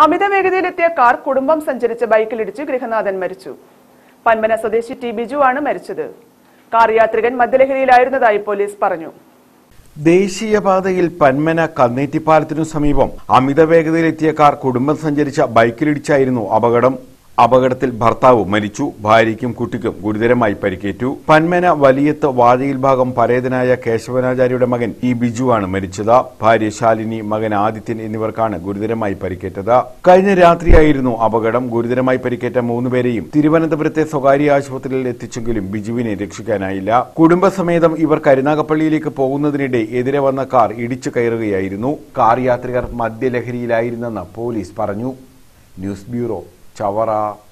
അമിത വേഗതയിലെത്തിയ car കുടുംബം സഞ്ചരിച്ച ബൈക്കിലിടിച്ച് ഗൃഹനാഥൻ മരിച്ചു. പന്മന സ്വദേശി ടി ബിജു ആണ് മരിച്ചത്. കാർ യാത്രികൻ മദ്യലഹരിയിലായിരുന്നതായി പോലീസ് പറഞ്ഞു. ദേശീയപാതയിൽ പന്മന കന്നേറ്റിപ്പാലത്തിനു സമീപം അമിത വേഗതയിലെത്തിയ കാർ കുടുംബം സഞ്ചരിച്ച ബൈക്കിലിടിച്ചായിരുന്നു അപകടം. അപകടത്തിൽ ഭർത്താവ് മരിച്ചു. ഭാര്യയ്ക്കും കുട്ടിക്കും ഗുരുതരമായി പരിക്കേറ്റു. പന്മന വലിയത്ത് വാഴയിൽ ഭാഗം പരേതനായ കേശവനാചാര്യയുടെ മകൻ ടി ബിജുവാണ് മരിച്ചത്. ഭാര്യ ശാലിനി, മകൻ ആദിത്യൻ എന്നിവർക്കാണ് ഗുരുതരമായി പരിക്കേറ്റത്. കഴിഞ്ഞ രാത്രിയായിരുന്നു അപകടം. ഗുരുതരമായി പരിക്കേറ്റ 3 പേരെയും തിരുവനന്തപുരത്തെ സ്വകാര്യ ആശുപത്രിയിൽ എത്തിച്ചെങ്കിലും ബിജുവിനെ രക്ഷിക്കാനായില്ല. കുടുംബസമേതം ഇവർ കരുനാഗപ്പള്ളിയിലേക്ക് പോകുന്നതിനിടെ എതിരെ വന്ന കാർ ഇടിച്ചു കയറുകയായിരുന്നു. കാർ യാത്രികർ മദ്യലഹരിയിലായിരുന്നെന്ന് പോലീസ് പറഞ്ഞു. News bureau, Chavara.